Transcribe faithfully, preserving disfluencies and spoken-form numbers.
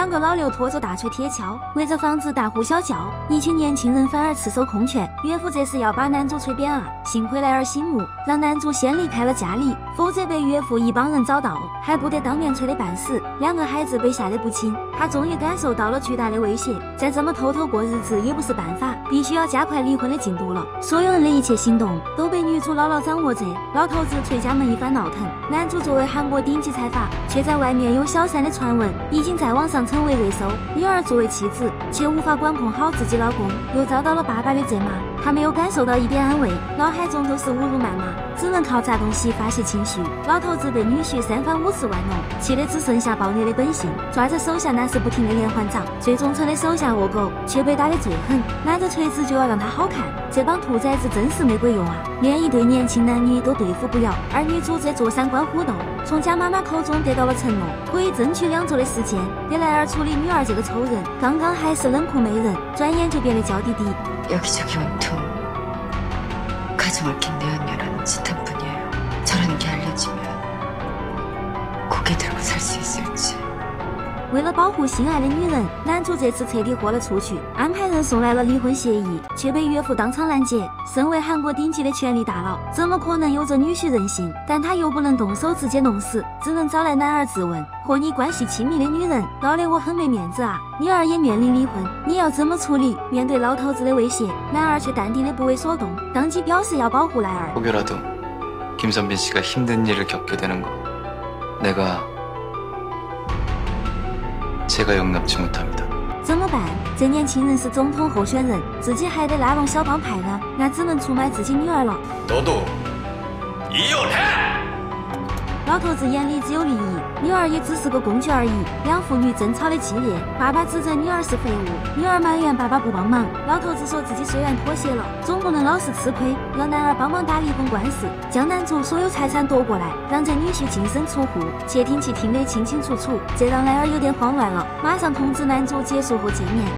两个老刘拖着大锤铁锹，围着房子大呼小叫，一群年轻人反而赤手空拳。岳父这是要把男主锤扁啊！幸亏莱尔醒目，让男主先离开了家里，否则被岳父一帮人找到，还不得当面锤得半死。两个孩子被吓得不轻，他终于感受到了巨大的威胁，再这么偷偷过日子也不是办法，必须要加快离婚的进度了。所有人的一切行动都被女主牢牢掌握着。老头子捶家门一番闹腾，男主作为韩国顶级财阀，却在外面有小三的传闻，已经在网上成为热搜。女儿作为妻子，却无法管控好自己老公，又遭到了爸爸的责骂，她没有感受到一点安慰，脑海中都是侮辱谩骂，只能靠砸东西发泄情绪。老头子对女婿三番五次玩弄，气得只剩下暴虐的本性，抓着手下那是不停的连环掌，最忠诚的手下恶狗却被打得最狠，拿着锤子就要让他好看。这帮兔崽子真是没鬼用啊，连一对年轻男女都对付不了。而女主则坐三关互斗，从贾妈妈口中得到了承诺，可以争取两周的时间给莱尔处理女儿这个仇人。刚刚还是冷酷媚人，转眼就变得娇滴滴。 여기저기 온통 가정을 낀 내 언니라는 짓한뿐이에요. 저라는 게 알려지면 고개 들고 살 수 있을지. 为了保护心爱的女人，男主这次彻底豁了出去，安排人送来了离婚协议，却被岳父当场拦截。身为韩国顶级的权力大佬，怎么可能有着女婿任性？但他又不能动手直接弄死，只能找来男儿质问：和你关系亲密的女人，搞得我很没面子啊！女儿也面临离婚，你要怎么处理？面对老头子的威胁，男儿却淡定的不为所动，当即表示要保护莱尔。 혹여라도 김선빈 씨가 힘든 일을 겪게 되는 거, 내가 제가 용납치 못합니다. 怎么办？这年轻人是总统候选人，自己还得拉拢小帮派呢，那只能出卖自己女儿了。 너도 이혼해! 老头子眼里只有利益，女儿也只是个工具而已。两父女争吵的激烈，爸爸指责女儿是废物，女儿埋怨爸爸不帮忙。老头子说自己虽然妥协了，总不能老是吃亏，让男儿帮忙打离婚官司，将男主所有财产夺过来，让这女婿净身出户。窃听器听得清清楚楚，这让莱尔有点慌乱了，马上通知男主结束后见面。